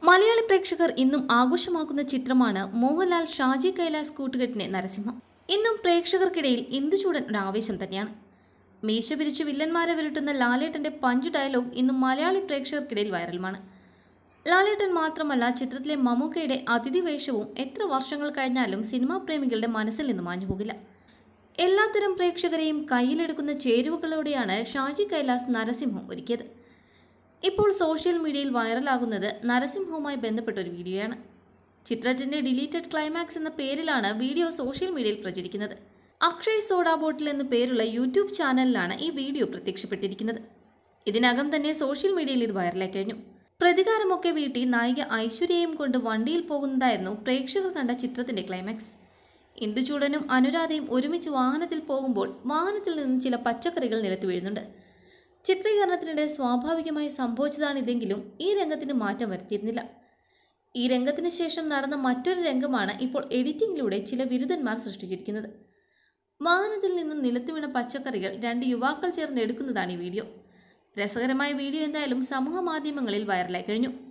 മലയാളി പ്രേക്ഷകർ ഇന്നും ആഘോഷമാക്കുന്ന ചിത്രമാണ് മോഹൻലാൽ ഷാജി കൈലാസ് കൂട്ടുകെട്ടിന്റെ നരസിംഹം. ഇന്നും പ്രേക്ഷകർക്കിടയിൽ ഇന്ദുചൂടൻ ഒരു ആവേശം തന്നെയാണ്. മീശ പിരിച്ച് വില്ലന്മാരെ വിരട്ടുന്ന ലാലേട്ടന്റെ പഞ്ച് ഡയലോഗ് ഇന്നും മലയാളി പ്രേക്ഷകർക്കിടയിൽ വൈറലുമാണ്. ലാലേട്ടൻ മാത്രമല്ല, ചിത്രത്തിലെ മമ്മൂക്കയുടെ അതിഥി വേഷവും എത്ര വർഷങ്ങൾ കഴിഞ്ഞാലും സിനിമാ പ്രേമികളുടെ മനസ്സിൽ നിന്ന് മാഞ്ഞുപോകില്ല. എല്ലാത്തരം പ്രേക്ഷകരെയും കയ്യിലെടുക്കുന്ന ചേരുവകളോടെയാണ് ഷാജി കൈലാസ് നരസിംഹം ഒരുക്കിയത്. ഇപ്പോൾ സോഷ്യൽ മീഡിയയിൽ വൈറലാകുന്നത് നരസിംഹവുമായി ബന്ധപ്പെട്ട ഒരു വീഡിയോയാണ്. ചിത്രത്തിന്റെ ഡിലീറ്റഡ് ക്ലൈമാക്സ് എന്ന പേരിലാണ് വീഡിയോ സോഷ്യൽ മീഡിയയിൽ പ്രചരിക്കുന്നത്. അക്ഷയ് സോഡ ബോട്ടിൽ എന്ന പേരുള്ള യൂട്യൂബ് ചാനലിലാണ് ഈ വീഡിയോ പ്രത്യക്ഷപ്പെട്ടിരിക്കുന്നത്. ഇതിനകം തന്നെ സോഷ്യൽ മീഡിയയിൽ ഇത് വൈറലായി കഴിഞ്ഞു. പ്രതികാരമൊക്കെ വീട്ടി നായിക ഐശ്വര്യയും കൊണ്ട് വണ്ടിയിൽ പോകുന്നതായിരുന്നു പ്രേക്ഷകർ കണ്ട ചിത്രത്തിന്റെ ക്ലൈമാക്സ്. ഇന്ദുചൂടനും അനുരാധയും ഒരുമിച്ച് വാഹനത്തിൽ പോകുമ്പോൾ വാഹനത്തിൽ നിന്നും ചില പച്ചക്കറികൾ നിലത്ത് വീഴുന്നുണ്ട്. ചിത്രീകരണത്തിനിടെ സ്വാഭാവികമായി സംഭവിച്ചതാണിതെങ്കിലും ഈ രംഗത്തിന് മാറ്റം വരുത്തിയിരുന്നില്ല. ഈ രംഗത്തിന് ശേഷം നടന്ന മറ്റൊരു രംഗമാണ് ഇപ്പോൾ എഡിറ്റിംഗിലൂടെ ചില വിരുദ്ധന്മാർ സൃഷ്ടിച്ചിരിക്കുന്നത്. വാഹനത്തിൽ നിന്നും നിലത്ത് വീണ പച്ചക്കറികൾ രണ്ട് യുവാക്കൾ ചേർന്ന് എടുക്കുന്നതാണ് ഈ വീഡിയോ. രസകരമായ വീഡിയോ എന്തായാലും സമൂഹ മാധ്യമങ്ങളിൽ വൈറലായി കഴിഞ്ഞു.